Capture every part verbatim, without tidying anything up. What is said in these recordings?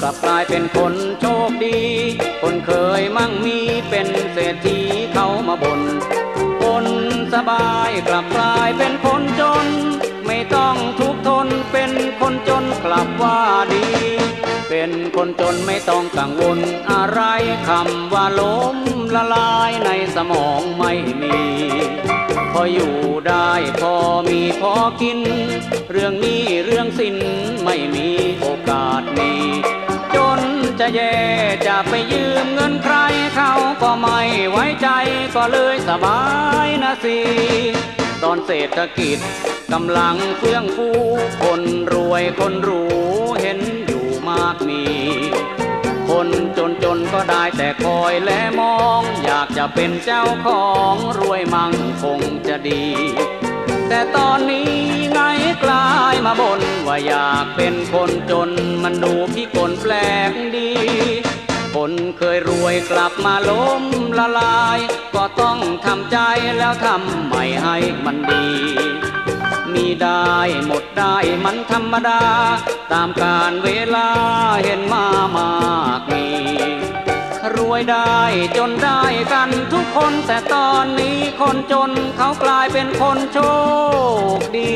กลับกลายเป็นคนโชคดีคนเคยมั่งมีเป็นเศรษฐีเขามาบ่นคนสบายกลับกลายเป็นคนจนไม่ต้องทุกข์ทนเป็นคนจนกลับว่าดีเป็นคนจนไม่ต้องกังวลอะไรคำว่าล้มละลายในสมองไม่มีพออยู่ได้พอมีพอกินเรื่องนี้เรื่องสินไม่มีโอกาสมีจนจะแย่จะไปยืมเงินใครเขาก็ไม่ไว้ใจก็เลยสบายนะสิตอนเศรษฐกิจกำลังเฟื่องฟูคนรวยคนรู้เห็นอยู่มากมีคนจนจนก็ได้แต่คอยและมองอยากจะเป็นเจ้าของรวยมั่งคงจะดีแต่ตอนนี้ไงกลายมาบ่นว่าอยากเป็นคนจนมันดูพิกลแปลกดีคนเคยรวยกลับมาล้มละลายก็ต้องทำใจแล้วทำใหม่ให้มันดีมีได้หมดได้มันธรรมดาตามกาลเวลาเห็นมามากมีรวยได้จนได้กันทุกคนแต่ตอนนี้คนจนเขากลายเป็นคนโชคดี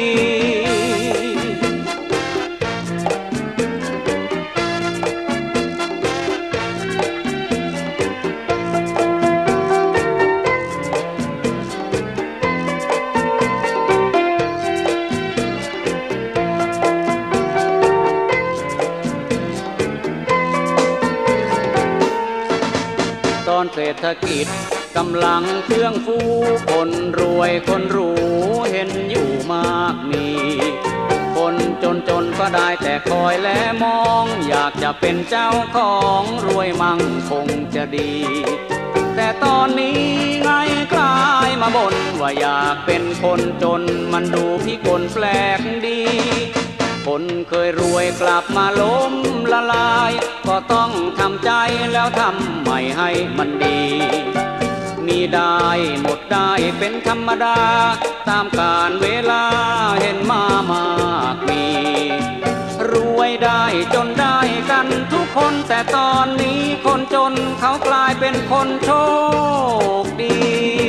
ตอนเศรษฐกิจกำลังเฟื่องฟูคนรวยคนรู้เห็นอยู่มากมีคนจนจนก็ได้แต่คอยและมองอยากจะเป็นเจ้าของรวยมั่งคงจะดีแต่ตอนนี้ไงกลายมาบ่นว่าอยากเป็นคนจนมันดูพิกลแปลกดีคนเคยรวยกลับมาล้มละลายก็ต้องทำใจแล้วทำใหม่ให้มันดีมีได้หมดได้เป็นธรรมดาตามกาลเวลาเห็นมามากมีรวยได้จนได้กันทุกคนแต่ตอนนี้คนจนเขากลายเป็นคนโชคดี